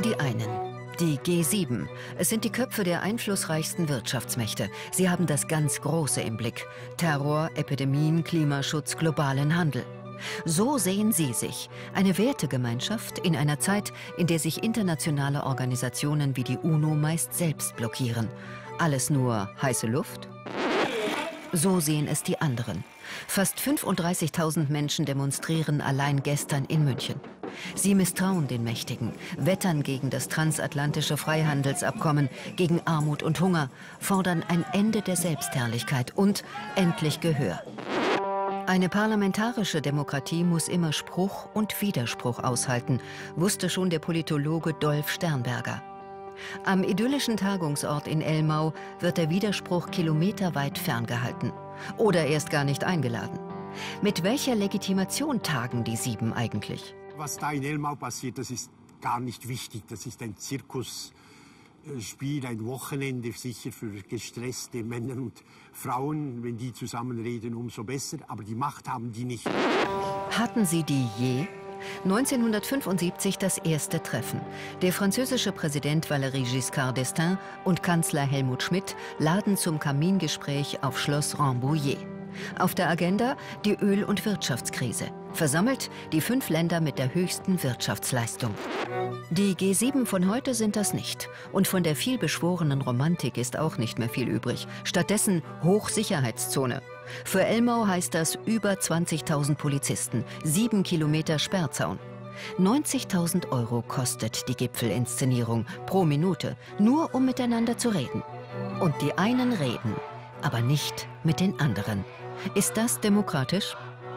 die einen. Die G7. Es sind die Köpfe der einflussreichsten Wirtschaftsmächte. Sie haben das ganz Große im Blick. Terror, Epidemien, Klimaschutz, globalen Handel. So sehen sie sich. Eine Wertegemeinschaft in einer Zeit, in der sich internationale Organisationen wie die UNO meist selbst blockieren. Alles nur heiße Luft? So sehen es die anderen. Fast 35.000 Menschen demonstrieren allein gestern in München. Sie misstrauen den Mächtigen, wettern gegen das transatlantische Freihandelsabkommen, gegen Armut und Hunger, fordern ein Ende der Selbstherrlichkeit und endlich Gehör. Eine parlamentarische Demokratie muss immer Spruch und Widerspruch aushalten, wusste schon der Politologe Dolf Sternberger. Am idyllischen Tagungsort in Elmau wird der Widerspruch kilometerweit ferngehalten. Oder erst gar nicht eingeladen. Mit welcher Legitimation tagen die Sieben eigentlich? Was da in Elmau passiert, das ist gar nicht wichtig. Das ist ein Zirkusspiel, ein Wochenende, sicher für gestresste Männer und Frauen. Wenn die zusammenreden, umso besser. Aber die Macht haben die nicht. Hatten sie die je? 1975 das erste Treffen. Der französische Präsident Valéry Giscard d'Estaing und Kanzler Helmut Schmidt laden zum Kamingespräch auf Schloss Rambouillet. Auf der Agenda die Öl- und Wirtschaftskrise. Versammelt die 5 Länder mit der höchsten Wirtschaftsleistung. Die G7 von heute sind das nicht. Und von der vielbeschworenen Romantik ist auch nicht mehr viel übrig. Stattdessen Hochsicherheitszone. Für Elmau heißt das über 20.000 Polizisten, 7 Kilometer Sperrzaun. 90.000 € kostet die Gipfelinszenierung pro Minute, nur um miteinander zu reden. Und die einen reden, aber nicht mit den anderen. Ist das demokratisch?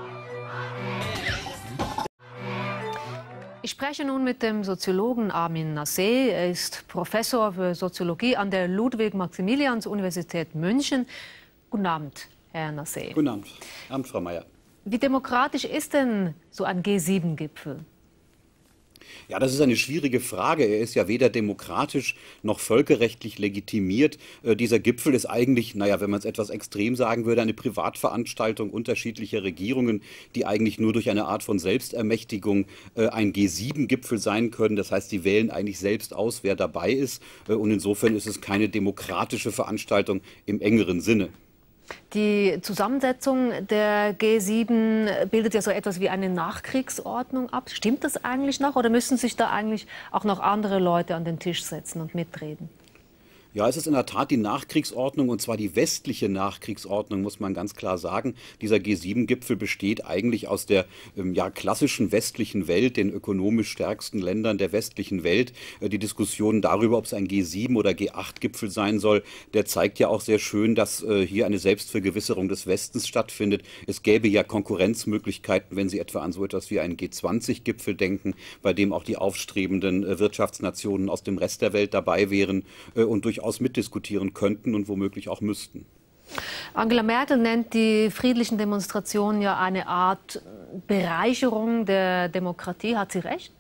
Ich spreche nun mit dem Soziologen Armin Nassé. Er ist Professor für Soziologie an der Ludwig-Maximilians-Universität München. Guten Abend, Herr Nassé. Guten Abend. Abend, Frau Mayer. Wie demokratisch ist denn so ein G7-Gipfel? Ja, das ist eine schwierige Frage. Er ist ja weder demokratisch noch völkerrechtlich legitimiert. Dieser Gipfel ist eigentlich, naja, wenn man es etwas extrem sagen würde, eine Privatveranstaltung unterschiedlicher Regierungen, die eigentlich nur durch eine Art von Selbstermächtigung ein G7-Gipfel sein können. Das heißt, die wählen eigentlich selbst aus, wer dabei ist. Und insofern ist es keine demokratische Veranstaltung im engeren Sinne. Die Zusammensetzung der G7 bildet ja so etwas wie eine Nachkriegsordnung ab. Stimmt das eigentlich noch oder müssen sich da eigentlich auch noch andere Leute an den Tisch setzen und mitreden? Ja, es ist in der Tat die Nachkriegsordnung, und zwar die westliche Nachkriegsordnung, muss man ganz klar sagen. Dieser G7-Gipfel besteht eigentlich aus der klassischen westlichen Welt, den ökonomisch stärksten Ländern der westlichen Welt. Die Diskussion darüber, ob es ein G7 oder G8-Gipfel sein soll, der zeigt ja auch sehr schön, dass hier eine Selbstvergewisserung des Westens stattfindet. Es gäbe ja Konkurrenzmöglichkeiten, wenn Sie etwa an so etwas wie einen G20-Gipfel denken, bei dem auch die aufstrebenden Wirtschaftsnationen aus dem Rest der Welt dabei wären und durchaus mitdiskutieren könnten und womöglich auch müssten. Angela Merkel nennt die friedlichen Demonstrationen ja eine Art Bereicherung der Demokratie. Hat sie recht?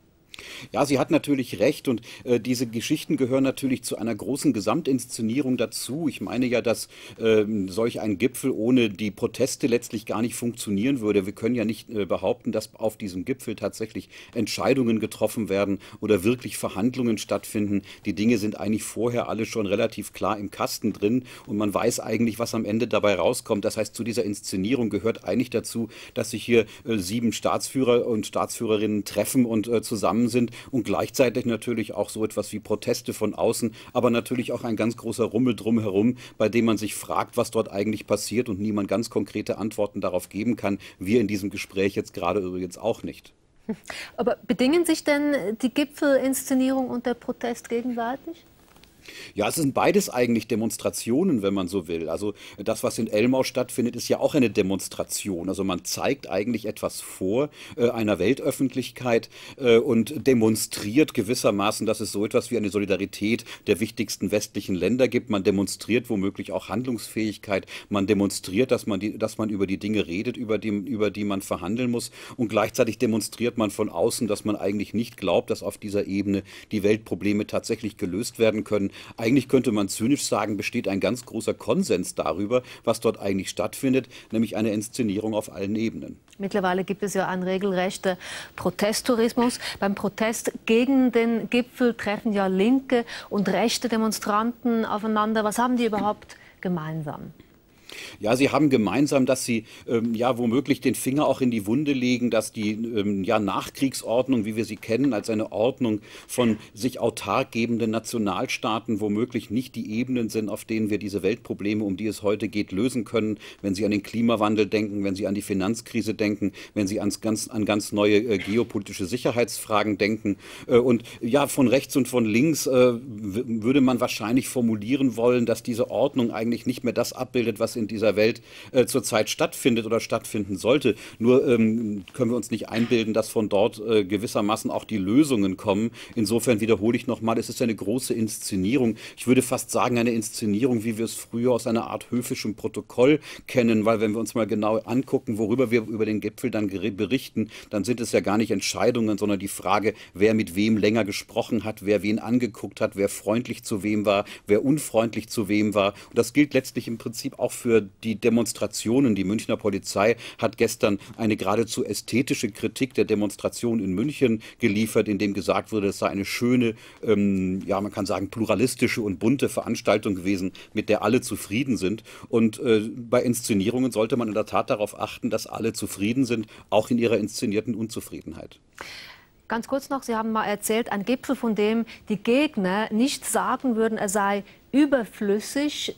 Ja, sie hat natürlich recht, und diese Geschichten gehören natürlich zu einer großen Gesamtinszenierung dazu. Ich meine ja, dass solch ein Gipfel ohne die Proteste letztlich gar nicht funktionieren würde. Wir können ja nicht behaupten, dass auf diesem Gipfel tatsächlich Entscheidungen getroffen werden oder wirklich Verhandlungen stattfinden. Die Dinge sind eigentlich vorher alle schon relativ klar im Kasten drin, und man weiß eigentlich, was am Ende dabei rauskommt. Das heißt, zu dieser Inszenierung gehört eigentlich dazu, dass sich hier 7 Staatsführer und Staatsführerinnen treffen und zusammen sind, und gleichzeitig natürlich auch so etwas wie Proteste von außen, aber natürlich auch ein ganz großer Rummel drumherum, bei dem man sich fragt, was dort eigentlich passiert, und niemand ganz konkrete Antworten darauf geben kann. Wir in diesem Gespräch jetzt gerade übrigens auch nicht. Aber bedingen sich denn die Gipfelinszenierung und der Protest gegenseitig? Ja, es sind beides eigentlich Demonstrationen, wenn man so will. Also das, was in Elmau stattfindet, ist ja auch eine Demonstration. Also man zeigt eigentlich etwas vor einer Weltöffentlichkeit und demonstriert gewissermaßen, dass es so etwas wie eine Solidarität der wichtigsten westlichen Länder gibt. Man demonstriert womöglich auch Handlungsfähigkeit. Man demonstriert, dass man über die Dinge redet, über die man verhandeln muss. Und gleichzeitig demonstriert man von außen, dass man eigentlich nicht glaubt, dass auf dieser Ebene die Weltprobleme tatsächlich gelöst werden können. Eigentlich könnte man zynisch sagen, besteht ein ganz großer Konsens darüber, was dort eigentlich stattfindet, nämlich eine Inszenierung auf allen Ebenen. Mittlerweile gibt es ja einen regelrechten Protesttourismus. Beim Protest gegen den Gipfel treffen ja linke und rechte Demonstranten aufeinander. Was haben die überhaupt gemeinsam? Ja, sie haben gemeinsam, dass sie ja womöglich den Finger auch in die Wunde legen, dass die ja, Nachkriegsordnung, wie wir sie kennen, als eine Ordnung von sich autark gebenden Nationalstaaten womöglich nicht die Ebenen sind, auf denen wir diese Weltprobleme, um die es heute geht, lösen können. Wenn Sie an den Klimawandel denken, wenn Sie an die Finanzkrise denken, wenn Sie an ganz neue geopolitische Sicherheitsfragen denken. Und ja, von rechts und von links würde man wahrscheinlich formulieren wollen, dass diese Ordnung eigentlich nicht mehr das abbildet, was in dieser Welt zurzeit stattfindet oder stattfinden sollte. Nur können wir uns nicht einbilden, dass von dort gewissermaßen auch die Lösungen kommen. Insofern wiederhole ich nochmal, es ist eine große Inszenierung. Ich würde fast sagen, eine Inszenierung, wie wir es früher aus einer Art höfischem Protokoll kennen, weil wenn wir uns mal genau angucken, worüber wir über den Gipfel dann berichten, dann sind es ja gar nicht Entscheidungen, sondern die Frage, wer mit wem länger gesprochen hat, wer wen angeguckt hat, wer freundlich zu wem war, wer unfreundlich zu wem war. Und das gilt letztlich im Prinzip auch für die Demonstrationen. Die Münchner Polizei hat gestern eine geradezu ästhetische Kritik der Demonstration in München geliefert, in dem gesagt wurde, es sei eine schöne, ja, man kann sagen, pluralistische und bunte Veranstaltung gewesen, mit der alle zufrieden sind. Und bei Inszenierungen sollte man in der Tat darauf achten, dass alle zufrieden sind, auch in ihrer inszenierten Unzufriedenheit. Ganz kurz noch, Sie haben mal erzählt, ein Gipfel, von dem die Gegner nicht sagen würden, er sei überflüssig.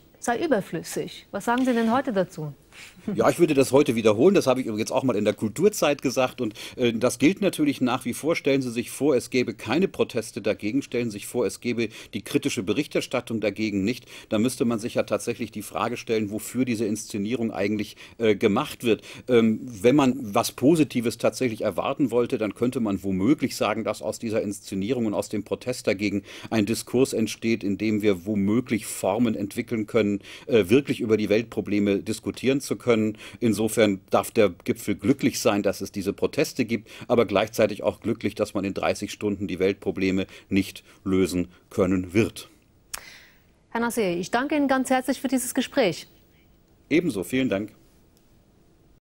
Was sagen Sie denn heute dazu? Ja, ich würde das heute wiederholen. Das habe ich übrigens auch mal in der Kulturzeit gesagt. Und das gilt natürlich nach wie vor. Stellen Sie sich vor, es gäbe keine Proteste dagegen. Stellen Sie sich vor, es gäbe die kritische Berichterstattung dagegen nicht. Da müsste man sich ja tatsächlich die Frage stellen, wofür diese Inszenierung eigentlich gemacht wird. Wenn man was Positives tatsächlich erwarten wollte, dann könnte man womöglich sagen, dass aus dieser Inszenierung und aus dem Protest dagegen ein Diskurs entsteht, in dem wir womöglich Formen entwickeln können, wirklich über die Weltprobleme diskutieren zu können. Insofern darf der Gipfel glücklich sein, dass es diese Proteste gibt, aber gleichzeitig auch glücklich, dass man in 30 Stunden die Weltprobleme nicht lösen können wird. Herr Nasseri, ich danke Ihnen ganz herzlich für dieses Gespräch. Ebenso, vielen Dank.